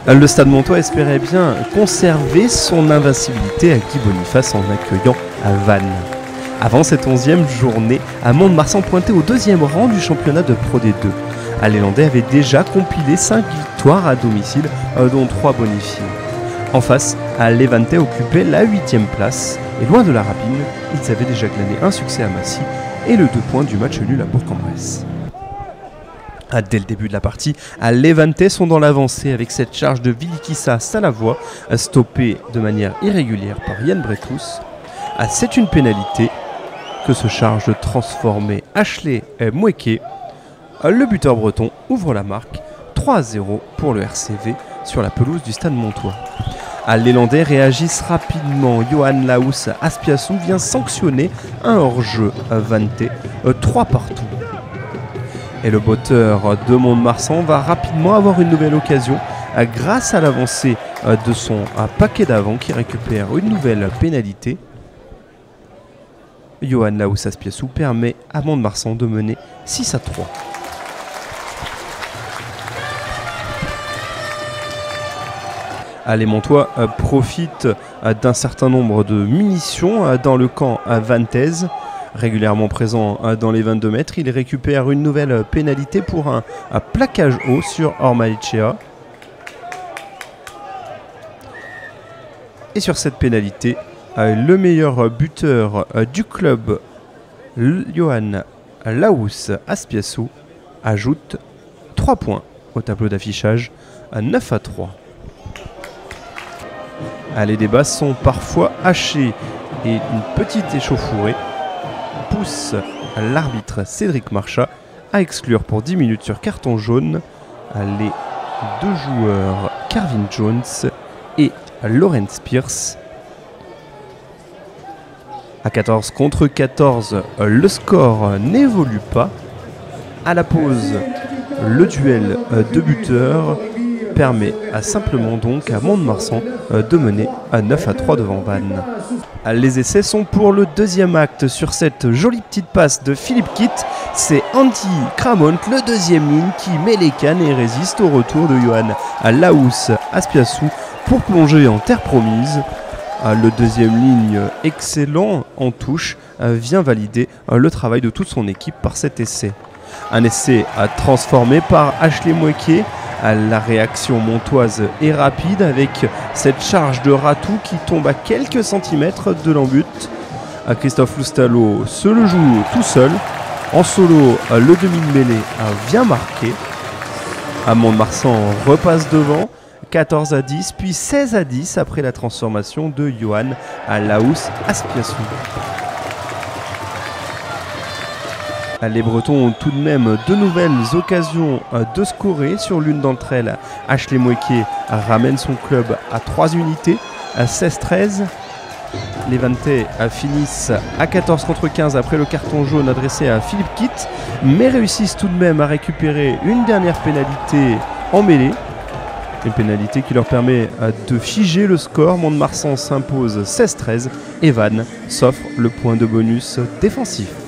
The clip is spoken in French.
Le Stade Montois espérait bien conserver son invincibilité à Guy Boniface en accueillant Vannes. Avant cette 11e journée, Mont-de-Marsan pointait au 2e rang du championnat de Pro D2. Les Landais avaient déjà compilé 5 victoires à domicile, dont 3 bonifiées. En face, Levante occupait la 8e place, et loin de la rapine, ils avaient déjà glané un succès à Massy et le 2 points du match nul à Bourg-en-Bresse. Dès le début de la partie, Levante sont dans l'avancée avec cette charge de Vilikissa Salavoie, stoppée de manière irrégulière par Yann Bretous. C'est une pénalité que se charge de transformer Ashley Moueke. Le buteur breton ouvre la marque, 3-0 pour le RCV sur la pelouse du Stade Montois. Les Landais réagissent rapidement. Johan Laous Aspiassou vient sanctionner un hors-jeu Vante, 3 partout. Et le botteur de Mont-de-Marsan va rapidement avoir une nouvelle occasion grâce à l'avancée de son paquet d'avant qui récupère une nouvelle pénalité. Johan Laous Aspiassou permet à Mont-de-Marsan de mener 6-3. Les Montois profitent d'un certain nombre de munitions dans le camp vantaise. Régulièrement présent dans les 22 mètres, il récupère une nouvelle pénalité pour un plaquage haut sur Ormaechea. Et sur cette pénalité, le meilleur buteur du club, Johan Laous Aspiassou, ajoute 3 points au tableau d'affichage, 9-3. Les débats sont parfois hachés et une petite échauffourée pousse l'arbitre Cédric Marchat à exclure pour 10 minutes sur carton jaune les 2 joueurs Carvin Jones et Lawrence Pierce. À 14 contre 14, le score n'évolue pas. À la pause, le duel de buteurs permet simplement donc à Mont-de-Marsan de mener à 9-3 devant Vannes. Les essais sont pour le 2e acte sur cette jolie petite passe de Philippe Kitt. C'est Andy Cramont, le 2e ligne, qui met les cannes et résiste au retour de Johan Laous Aspiassou pour plonger en terre promise. Le 2e ligne, excellent en touche, vient valider le travail de toute son équipe par cet essai. Un essai transformé par Ashley Moueke. La réaction montoise est rapide avec cette charge de Ratou qui tombe à quelques centimètres de l'embut. Christophe Loustalo se le joue tout seul. En solo, le demi-mêlée vient marquer. Mont-de-Marsan repasse devant. 14-10, puis 16-10 après la transformation de Johan Laous Aspiassou. Les Bretons ont tout de même de nouvelles occasions de scorer. Sur l'une d'entre elles, Ashley Moueke ramène son club à 3 unités, à 16-13. Les Vantais finissent à 14 contre 15 après le carton jaune adressé à Philippe Kitt, mais réussissent tout de même à récupérer une dernière pénalité en mêlée. Une pénalité qui leur permet de figer le score. Mont-de-Marsan s'impose 16-13 et Vannes s'offre le point de bonus défensif.